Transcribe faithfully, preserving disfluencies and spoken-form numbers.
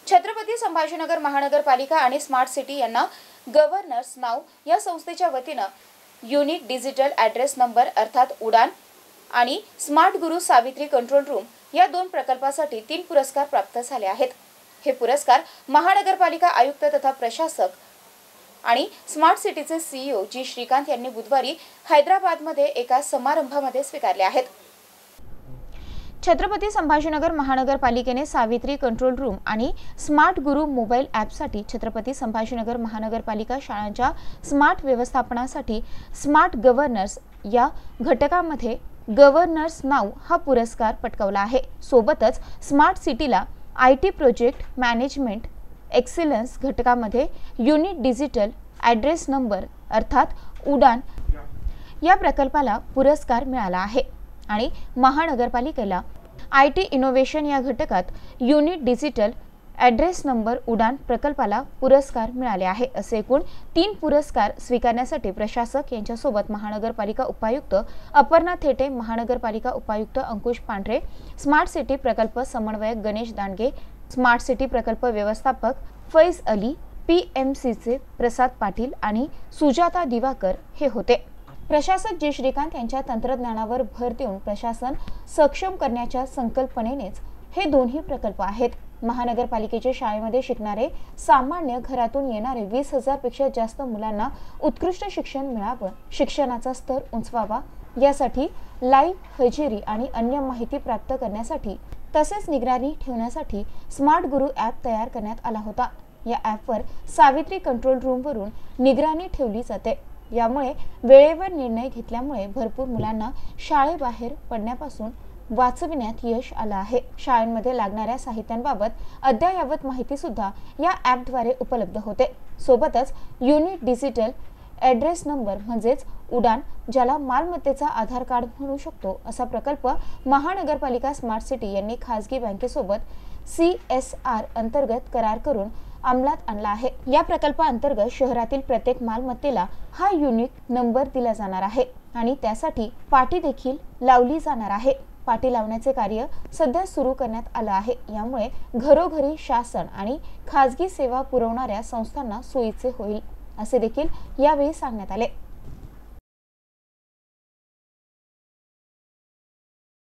छत्रपती संभाजीनगर महानगरपालिका आणि smart city यांना गव्हर्नर्स नाव या संस्थेच्या वतीने युनिक डिजिटल ॲड्रेस नंबर अर्थात उडान आणि स्मार्ट गुरु सावित्री कंट्रोल रूम या दोन प्रकल्पासाठी तीन पुरस्कार प्राप्त झाले आहेत। हे पुरस्कार महानगरपालिका आयुक्त तथा प्रशासक आणि स्मार्ट सिटीचे सीईओ जी श्रीकांत यांनी बुधवारी हैदराबादमध्ये एका समारंभामध्ये स्वीकारले आहेत। छत्रपती संभाजीनगर महानगरपालिकेने सावित्री कंट्रोल रूम आणि स्मार्ट गुरु मोबाईल ॲपसाठी छत्रपती संभाजीनगर महानगरपालिका शाळांच्या स्मार्ट व्यवस्थापनासाठी स्मार्ट गव्हर्नर्स या घटकामध्ये गव्हर्नर्स नाव हा पुरस्कार पटकावला आहे। सोबतच स्मार्ट सिटीला आयटी प्रोजेक्ट मॅनेजमेंट एक्सलन्स घटकामध्ये युनिक डिजिटल ॲड्रेस नंबर अर्थात उडान या प्रकल्पाला पुरस्कार मिळाला आहे आणि महानगरपालिकेला आयटी इनोव्हेशन या घटकात unique digital address number Udaan प्रकल्पाला पुरस्कार मिळाले आहे। असे एकूण तीन पुरस्कार स्वीकारण्यासाठी प्रशासक यांच्यासोबत महानगरपालिका उपायुक्त अपर्णा थेटे, महानगरपालिका उपायुक्त अंकुश पांढरे, स्मार्ट सिटी प्रकल्प समन्वयक गणेश दांडगे, स्मार्ट सिटी प्रकल्प व्यवस्थापक फैज अली, पीएमसीचे प्रसाद पाटील आणि सुजाता दिवाकर हे होते। प्रशासक जी श्रीकांत यांच्या तंत्रज्ञानावर भर देऊन प्रशासन सक्षम करण्याच्या संकल्पनेनेच हे दोन्ही प्रकल्प आहेत। महानगरपालिकेच्या शाळेमध्ये शिकणारे सामान्य घरातून येणारे वीस हजार पेक्षा जास्त मुलांना उत्कृष्ट शिक्षण मिळावं, शिक्षणाचा स्तर उंचवावा यासाठी लाईव्ह हजेरी आणि अन्य माहिती प्राप्त करण्यासाठी तसेच निगराणी ठेवण्यासाठी स्मार्ट गुरु ॲप तयार करण्यात आला होता। या ॲपवर सावित्री कंट्रोल रूमवरून निगराणी ठेवली जाते। यामुळे वेळेवर निर्णय घेतल्यामुळे भरपूर मुलांना शाळेबाहेर पडण्यापासून वाचविण्यात यश आलं आहे। शाळांमध्ये लागणाऱ्या साहित्यांबाबत अद्ययावत माहिती सुद्धा या ॲपद्वारे उपलब्ध होते। सोबतच युनिक डिजिटल ॲड्रेस नंबर म्हणजेच उडान, ज्याला मालमत्तेचा आधार कार्ड म्हणू शकतो, असा प्रकल्प महानगरपालिका स्मार्ट सिटी यांनी खासगी बँकेसोबत सी एस आर अंतर्गत करार करून अंमलात आणला आहे। या प्रकल्पाअंतर्गत शहरातील प्रत्येक मालमत्तेला हा युनिक नंबर दिला जाणार आहे आणि त्यासाठी पाटी देखील लावली जाणार आहे। पाटी लावण्याचे कार्य सध्या सुरू करण्यात आलं आहे। यामुळे घरोघरी शासन आणि खासगी सेवा पुरवणाऱ्या संस्थांना सोयीचे होईल असे देखील यावेळी सांगण्यात आले।